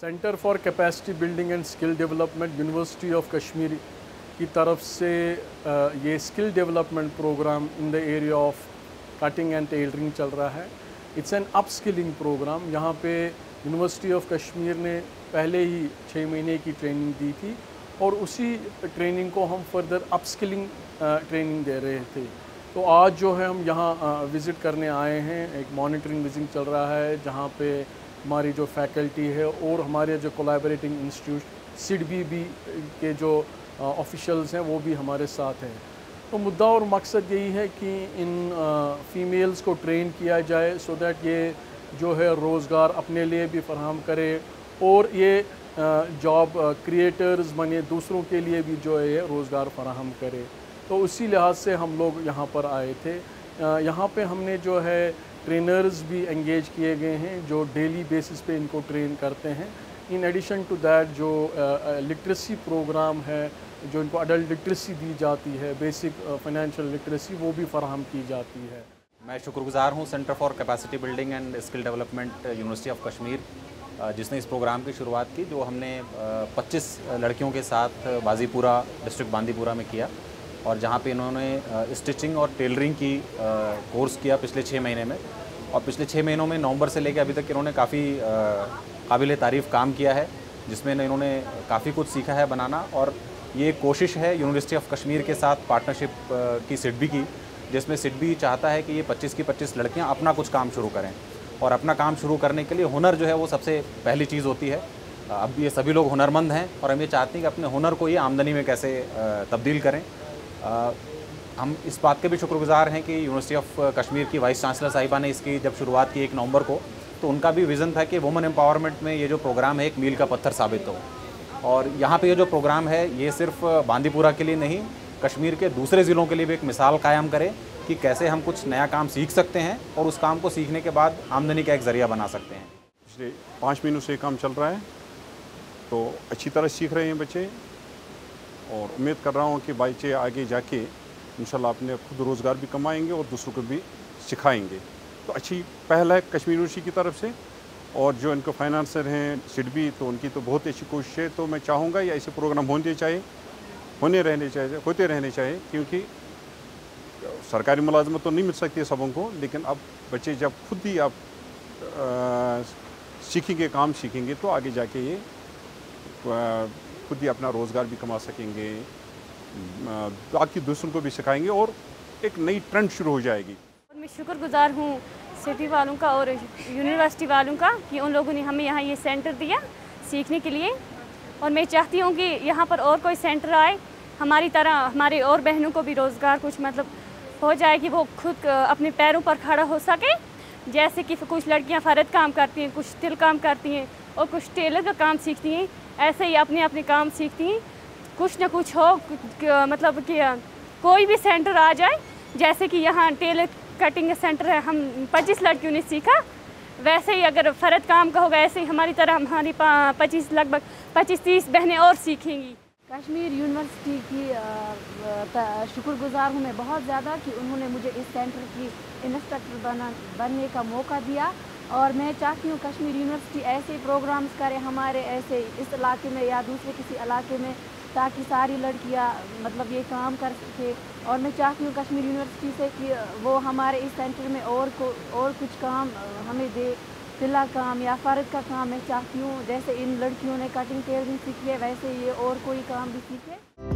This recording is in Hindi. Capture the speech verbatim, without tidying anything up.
Centre for capacity building and skill development university of Kashmir की तरफ से ये skill development programme in the area of cutting and tailoring चल रहा है। It's an upskilling programme. यहाँ पे यूनिवर्सिटी ऑफ कश्मीर ने पहले ही छः महीने की ट्रेनिंग दी थी और उसी ट्रेनिंग को हम फर्दर अपस्किलिंग ट्रेनिंग दे रहे थे। तो आज जो है हम यहाँ विज़िट करने आए हैं। एक मॉनिटरिंग विजिट चल रहा है जहाँ पे हमारी जो फैकल्टी है और हमारे जो कोलैबोरेटिंग इंस्टीट्यूट सिडबी भी के जो ऑफिशियल्स हैं वो भी हमारे साथ हैं। तो मुद्दा और मकसद यही है कि इन फ़ीमेल्स को ट्रेन किया जाए सो दैट ये जो है रोज़गार अपने लिए भी फराहम करे और ये जॉब क्रिएटर्स बने, दूसरों के लिए भी जो है रोज़गार फराहम करे। तो उसी लिहाज से हम लोग यहाँ पर आए थे। यहाँ पे हमने जो है ट्रेनर्स भी एंगेज किए गए हैं जो डेली बेसिस पे इनको ट्रेन करते हैं। इन एडिशन टू दैट जो लिटरेसी प्रोग्राम है, जो इनको अडल्ट लिटरेसी दी जाती है, बेसिक फाइनेंशियल लिटरेसी, वो भी फराहम की जाती है। मैं शुक्रगुजार हूँ centre for capacity building and skill development university of Kashmir जिसने इस प्रोग्राम की शुरुआत की, जो हमने पच्चीस लड़कियों के साथ बाजीपुरा डिस्ट्रिक्ट बांदीपुरा में किया और जहाँ पे इन्होंने स्टिचिंग और टेलरिंग की कोर्स किया पिछले छः महीने में। और पिछले छः महीनों में नवंबर से लेकर अभी तक इन्होंने काफ़ी काबिल तारीफ़ काम किया है, जिसमें इन्होंने काफ़ी कुछ सीखा है बनाना। और ये कोशिश है यूनिवर्सिटी ऑफ कश्मीर के साथ पार्टनरशिप की सिडबी की, जिसमें सिडबी चाहता है कि ये पच्चीस की पच्चीस लड़कियाँ अपना कुछ काम शुरू करें। और अपना काम शुरू करने के लिए हुनर जो है वो सबसे पहली चीज़ होती है। अब ये सभी लोग हुनरमंद हैं और हम ये चाहते हैं कि अपने हुनर को ये आमदनी में कैसे तब्दील करें। आ, हम इस बात के भी शुक्रगुजार हैं कि यूनिवर्सिटी ऑफ कश्मीर की वाइस चांसलर साहिबा ने इसकी जब शुरुआत की एक नवंबर को, तो उनका भी विज़न था कि वुमेन एम्पावरमेंट में ये जो प्रोग्राम है एक मील का पत्थर साबित हो। और यहाँ पे ये जो प्रोग्राम है ये सिर्फ बांदीपुरा के लिए नहीं, कश्मीर के दूसरे ज़िलों के लिए भी एक मिसाल कायम करे कि कैसे हम कुछ नया काम सीख सकते हैं और उस काम को सीखने के बाद आमदनी का एक ज़रिया बना सकते हैं। पिछले पाँच महीनों से काम चल रहा है, तो अच्छी तरह सीख रहे हैं बच्चे और उम्मीद कर रहा हूँ कि बच्चे आगे जाके इंशाल्लाह अपने खुद रोज़गार भी कमाएंगे और दूसरों को भी सिखाएंगे। तो अच्छी पहल है कश्मीर यूनिवर्सिटी की तरफ से। और जो इनको फाइनेंसर हैं सिडबी, तो उनकी तो बहुत अच्छी कोशिश है। तो मैं चाहूँगा ये ऐसे प्रोग्राम होने चाहिए होने रहने चाहिए होते रहने चाहिए, क्योंकि सरकारी मुलाजमत तो नहीं मिल सकती है सबों को, लेकिन अब बच्चे जब खुद ही आप सीखेंगे, काम सीखेंगे, तो आगे जाके ये खुद ही अपना रोज़गार भी कमा सकेंगे, बाकी दूसरों को भी सिखाएंगे और एक नई ट्रेंड शुरू हो जाएगी। मैं शुक्रगुजार हूँ सिटी वालों का और यूनिवर्सिटी वालों का कि उन लोगों ने हमें यहाँ ये सेंटर दिया सीखने के लिए। और मैं चाहती हूँ कि यहाँ पर और कोई सेंटर आए, हमारी तरह हमारे और बहनों को भी रोज़गार कुछ मतलब हो जाए कि वो खुद अपने पैरों पर खड़ा हो सके। जैसे कि कुछ लड़कियाँ फ़र्द काम करती हैं, कुछ तिल काम करती हैं और कुछ टेलर का काम सीखती हैं, ऐसे ही अपने अपने काम सीखती हैं। कुछ ना कुछ हो, मतलब कि कोई भी सेंटर आ जाए, जैसे कि यहाँ टेलर कटिंग सेंटर है, हम पच्चीस लड़कियों ने सीखा, वैसे ही अगर फ़र्द काम का होगा, ऐसे ही हमारी तरह हमारी पच्चीस लगभग पच्चीस तीस बहनें और सीखेंगी। कश्मीर यूनिवर्सिटी की शुक्रगुजार हूँ मैं बहुत ज़्यादा कि उन्होंने मुझे इस सेंटर की इंस्ट्रक्टर बना बनने का मौका दिया। और मैं चाहती हूँ कश्मीर यूनिवर्सिटी ऐसे प्रोग्राम्स करे हमारे ऐसे इस इलाके में या दूसरे किसी इलाके में, ताकि सारी लड़कियाँ मतलब ये काम कर सके। और मैं चाहती हूँ कश्मीर यूनिवर्सिटी से कि वो हमारे इस सेंटर में और को और कुछ काम हमें दे, तिला काम या फ़र्द का काम। मैं चाहती हूँ जैसे इन लड़कियों ने कटिंग टेलरिंग सीखी है, वैसे ये और कोई काम भी सीखे।